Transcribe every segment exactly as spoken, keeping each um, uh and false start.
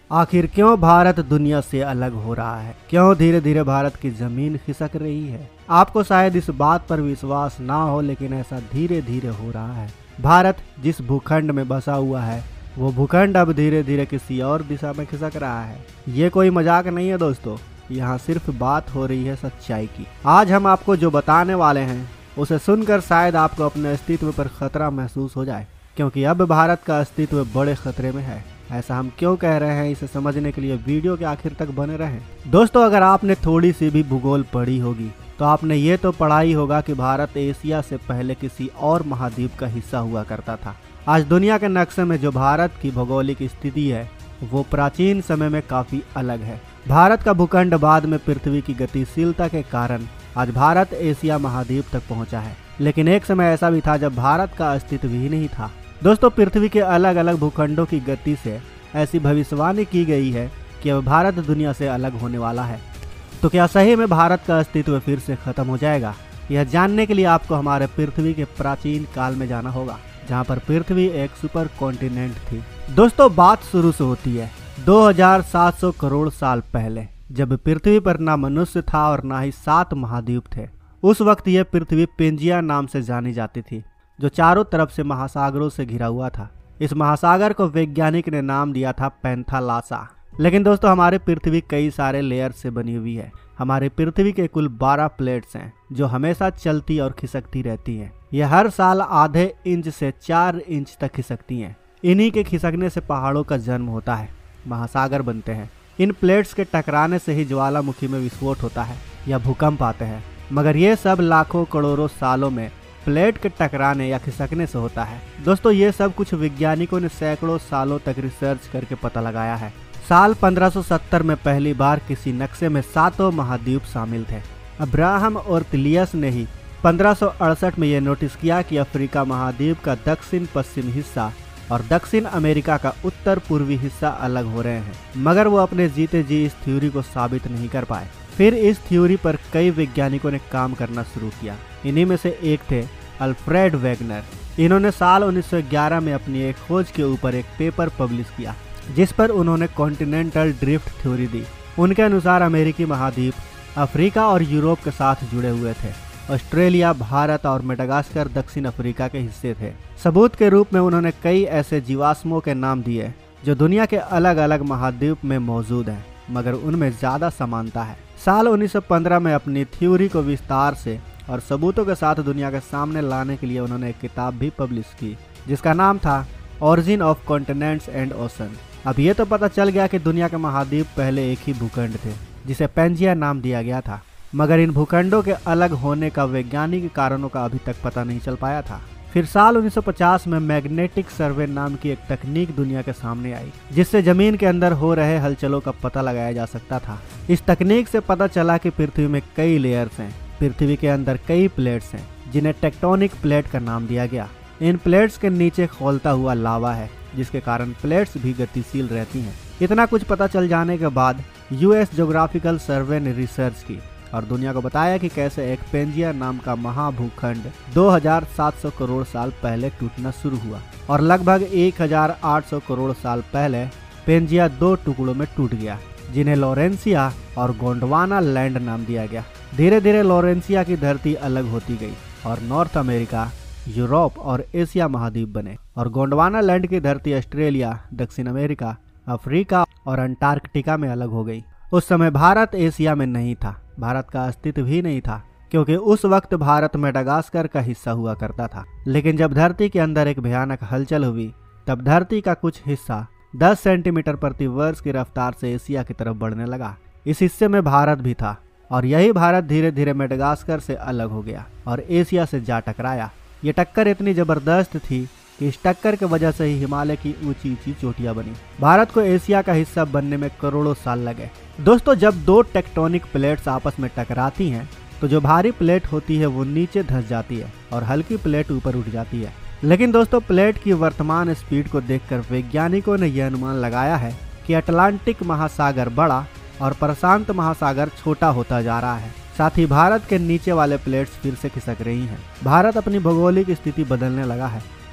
आखिर क्यों भारत दुनिया से अलग हो रहा है? क्यों धीरे धीरे भारत की जमीन खिसक रही है? आपको शायद इस बात पर विश्वास ना हो, लेकिन ऐसा धीरे धीरे हो रहा है। भारत जिस भूखंड में बसा हुआ है, वो भूखंड अब धीरे धीरे किसी और दिशा में खिसक रहा है। ये कोई मजाक नहीं है दोस्तों, यहाँ सिर्फ बात हो रही है सच्चाई की। आज हम आपको जो बताने वाले हैं उसे सुनकर शायद आपको अपने अस्तित्व पर खतरा महसूस हो जाए, क्योंकि अब भारत का अस्तित्व बड़े खतरे में है। ऐसा हम क्यों कह रहे हैं, इसे समझने के लिए वीडियो के आखिर तक बने रहें। दोस्तों, अगर आपने थोड़ी सी भी भूगोल पढ़ी होगी तो आपने ये तो पढ़ा ही होगा कि भारत एशिया से पहले किसी और महाद्वीप का हिस्सा हुआ करता था। आज दुनिया के नक्शे में जो भारत की भौगोलिक स्थिति है वो प्राचीन समय में काफी अलग है। भारत का भूखंड बाद में पृथ्वी की गतिशीलता के कारण आज भारत एशिया महाद्वीप तक पहुंचा है, लेकिन एक समय ऐसा भी था जब भारत का अस्तित्व ही नहीं था। दोस्तों, पृथ्वी के अलग अलग भूखंडों की गति से ऐसी भविष्यवाणी की गई है कि अब भारत दुनिया से अलग होने वाला है। तो क्या सही में भारत का अस्तित्व फिर से खत्म हो जाएगा? यह जानने के लिए आपको हमारे पृथ्वी के प्राचीन काल में जाना होगा, जहाँ पर पृथ्वी एक सुपर कॉन्टिनेंट थी। दोस्तों, बात शुरू से होती है दो हजार सात सौ करोड़ साल पहले, जब पृथ्वी पर ना मनुष्य था और ना ही सात महाद्वीप थे। उस वक्त यह पृथ्वी पेंजिया नाम से जानी जाती थी, जो चारों तरफ से महासागरों से घिरा हुआ था। इस महासागर को वैज्ञानिक ने नाम दिया था पैंथालासा। लेकिन दोस्तों, हमारी पृथ्वी कई सारे लेयर से बनी हुई है। हमारी पृथ्वी के कुल बारह प्लेट्स हैं, जो हमेशा चलती और खिसकती रहती हैं। यह हर साल आधे इंच से चार इंच तक खिसकती हैं। इन्हीं के खिसकने से पहाड़ों का जन्म होता है, महासागर बनते हैं। इन प्लेट्स के टकराने से ही ज्वालामुखी में विस्फोट होता है या भूकंप आते हैं। मगर ये सब लाखों करोड़ों सालों में प्लेट के टकराने या खिसकने से होता है। दोस्तों, ये सब कुछ वैज्ञानिकों ने सैकड़ों सालों तक रिसर्च करके पता लगाया है। साल पंद्रह सौ सत्तर में पहली बार किसी नक्शे में सातों महाद्वीप शामिल थे। अब्राहम और तिलियस ने ही पंद्रह सौ अड़सठ में यह नोटिस किया कि अफ्रीका महाद्वीप का दक्षिण पश्चिम हिस्सा और दक्षिण अमेरिका का उत्तर पूर्वी हिस्सा अलग हो रहे हैं। मगर वो अपने जीते जी इस थ्योरी को साबित नहीं कर पाए। फिर इस थ्योरी पर कई वैज्ञानिकों ने काम करना शुरू किया। इन्हीं में से एक थे अल्फ्रेड वेगनर। इन्होंने साल उन्नीस सौ ग्यारह में अपनी एक खोज के ऊपर एक पेपर पब्लिश किया, जिस पर उन्होंने कॉन्टिनेंटल ड्रिफ्ट थ्योरी दी। उनके अनुसार अमेरिकी महाद्वीप अफ्रीका और यूरोप के साथ जुड़े हुए थे। ऑस्ट्रेलिया, भारत और मेडागास्कर दक्षिण अफ्रीका के हिस्से थे। सबूत के रूप में उन्होंने कई ऐसे जीवाश्मों के नाम दिए जो दुनिया के अलग अलग महाद्वीप में मौजूद हैं, मगर उनमें ज्यादा समानता है। साल उन्नीस सौ पंद्रह में अपनी थ्योरी को विस्तार से और सबूतों के साथ दुनिया के सामने लाने के लिए उन्होंने एक किताब भी पब्लिश की, जिसका नाम था origin of continents and ocean. अब ये तो पता चल गया कि दुनिया के महाद्वीप पहले एक ही भूखंड थे, जिसे पेंजिया नाम दिया गया था। मगर इन भूखंडों के अलग होने का वैज्ञानिक कारणों का अभी तक पता नहीं चल पाया था। फिर साल उन्नीस सौ पचास में मैग्नेटिक सर्वे नाम की एक तकनीक दुनिया के सामने आई, जिससे जमीन के अंदर हो रहे हलचलों का पता लगाया जा सकता था। इस तकनीक से पता चला कि पृथ्वी में कई लेयर्स हैं। पृथ्वी के अंदर कई प्लेट्स हैं, जिन्हें टेक्टोनिक प्लेट का नाम दिया गया। इन प्लेट्स के नीचे खौलता हुआ लावा है, जिसके कारण प्लेट्स भी गतिशील रहती हैं। इतना कुछ पता चल जाने के बाद यूएस ज्योग्राफिकल सर्वे ने रिसर्च की और दुनिया को बताया कि कैसे एक पेंजिया नाम का महाभूखंड दो हजार सात सौ करोड़ साल पहले टूटना शुरू हुआ और लगभग एक हजार आठ सौ करोड़ साल पहले पेंजिया दो टुकड़ों में टूट गया, जिन्हें लॉरेंसिया और गोंडवाना लैंड नाम दिया गया। धीरे धीरे लॉरेंसिया की धरती अलग होती गई और नॉर्थ अमेरिका, यूरोप और एशिया महाद्वीप बने, और गोंडवाना लैंड की धरती ऑस्ट्रेलिया, दक्षिण अमेरिका, अफ्रीका और अंटार्कटिका में अलग हो गई। उस समय भारत एशिया में नहीं था, भारत का अस्तित्व ही नहीं था, क्योंकि उस वक्त भारत मेडागास्कर का हिस्सा हुआ करता था। लेकिन जब धरती के अंदर एक भयानक हलचल हुई, तब धरती का कुछ हिस्सा दस सेंटीमीटर प्रति वर्ष की रफ्तार से एशिया की तरफ बढ़ने लगा। इस हिस्से में भारत भी था, और यही भारत धीरे धीरे मेडागास्कर से अलग हो गया और एशिया से जा टकराया। ये टक्कर इतनी जबरदस्त थी कि इस टक्कर की वजह से ही हिमालय की ऊंची ऊंची चोटियां बनी। भारत को एशिया का हिस्सा बनने में करोड़ों साल लगे। दोस्तों, जब दो टेक्टोनिक प्लेट्स आपस में टकराती हैं, तो जो भारी प्लेट होती है वो नीचे धंस जाती है और हल्की प्लेट ऊपर उठ जाती है। लेकिन दोस्तों, प्लेट की वर्तमान स्पीड को देखकर वैज्ञानिकों ने यह अनुमान लगाया है कि अटलांटिक महासागर बड़ा और प्रशांत महासागर छोटा होता जा रहा है। साथ ही भारत के नीचे वाले प्लेट्स फिर से खिसक रही हैं। भारत अपनी भौगोलिक स्थिति बदलने लगा है।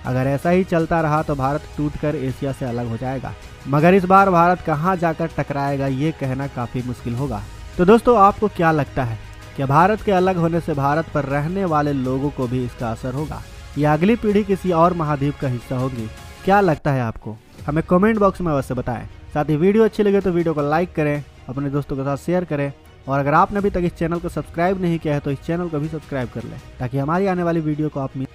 अगर ऐसा ही चलता रहा तो भारत टूटकर एशिया से अलग हो जाएगा, मगर इस बार भारत कहां जाकर टकराएगा ये कहना काफी मुश्किल होगा। तो दोस्तों, आपको क्या लगता है कि भारत के अलग होने से भारत पर रहने वाले लोगों को भी इसका असर होगा या अगली पीढ़ी किसी और महाद्वीप का हिस्सा होगी? क्या लगता है आपको? हमें कमेंट बॉक्स में अवश्य बताएं। साथ ही वीडियो अच्छी लगे तो वीडियो को लाइक करें, अपने दोस्तों के साथ शेयर करें, और अगर आपने अभी तक इस चैनल को सब्सक्राइब नहीं किया है तो इस चैनल को भी सब्सक्राइब कर लें ताकि हमारी आने वाली वीडियो को आप